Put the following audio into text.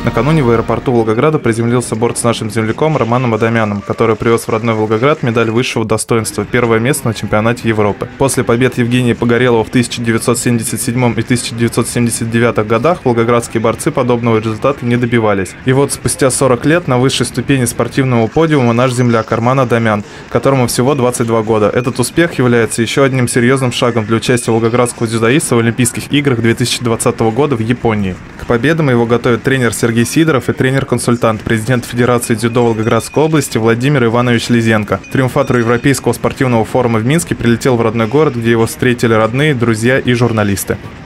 Накануне в аэропорту Волгограда приземлился борт с нашим земляком Романом Адамяном, который привез в родной Волгоград медаль высшего достоинства – первое место на чемпионате Европы. После побед Евгения Погорелова в 1977 и 1979 годах волгоградские борцы подобного результата не добивались. И вот спустя 40 лет на высшей ступени спортивного подиума наш земляк Роман Адамян, которому всего 22 года. Этот успех является еще одним серьезным шагом для участия волгоградского дзюдоиста в Олимпийских играх 2020 года в Японии. К победам его готовят тренер Сергей Сидоров и тренер-консультант, президент Федерации дзюдо Волгоградской области Владимир Иванович Лизенко. Триумфатор Европейского спортивного форума в Минске прилетел в родной город, где его встретили родные, друзья и журналисты.